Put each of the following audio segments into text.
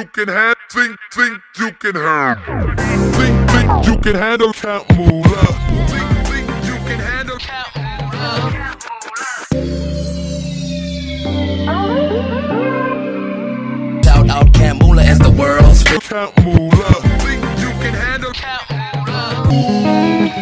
you can handle, think you can handle, think you can handle Count Mulla. Think you can handle Count Mulla. Shout out Count Mulla as the world's Count Mulla. Think you can handle Count Mulla.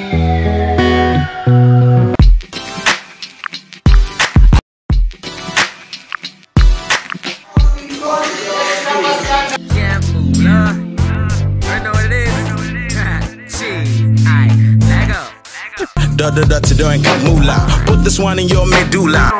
To doing Count Mulla. Put this one in your medulla.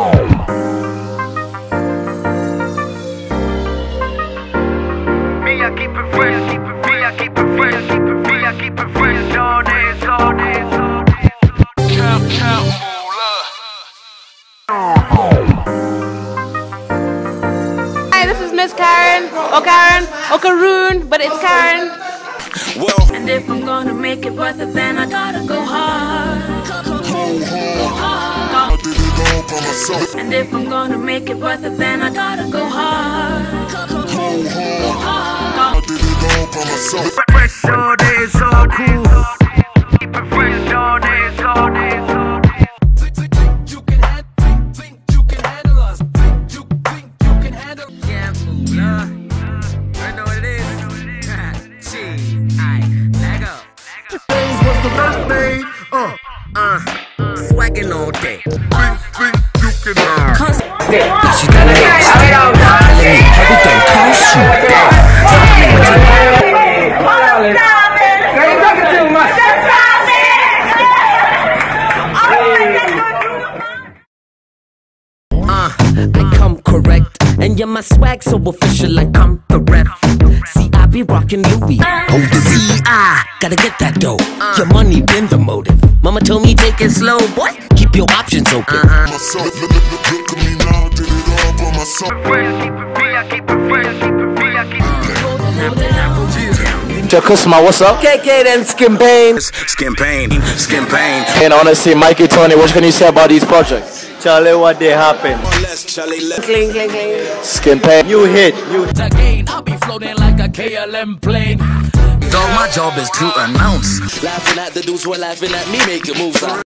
Me, I keep it fresh, keep it free, I keep it fresh, keep it free, I keep it fresh all day, all day, all day. Count Mulla. Hi, this is Miss Karen, or Karoon, but it's Karen. Well, and if I'm gonna make it worth it, then I gotta go hard. I did it all by myself. And if I'm gonna make it worth it, then I gotta go hard. I did it all by myself. Fresh all day, it's all cool. Keep it fresh all day, it's all day, it's all day. think you can handle us. Think you can handle. Yeah, Mulla. I know what it is. Leg up. What's the first name? Swagging all day. Think you can handle. She got a everything costs you. I come correct, and yeah, my swag so official like I'm the ref. See, I be rocking Louis. See, I gotta get that dough. Your money been the motive. Mama told me take it slow, boy. Keep your options open. Myself, look at me now, did it all by myself. Fresh, keep it free, I keep it fresh, keep it free, I keep it free. To customer, what's up? KK then Skin Pain. Skin Pain. Skin Pain. And honestly, Mikey, Tony, what can you say about these projects? Charlie, what they happen? Cling, cling, cling. Skin Pain. You hit. Again, I'll be floating like a KLM plane. Dog, my job is to announce. Laughing at the dudes who are laughing at me making moves.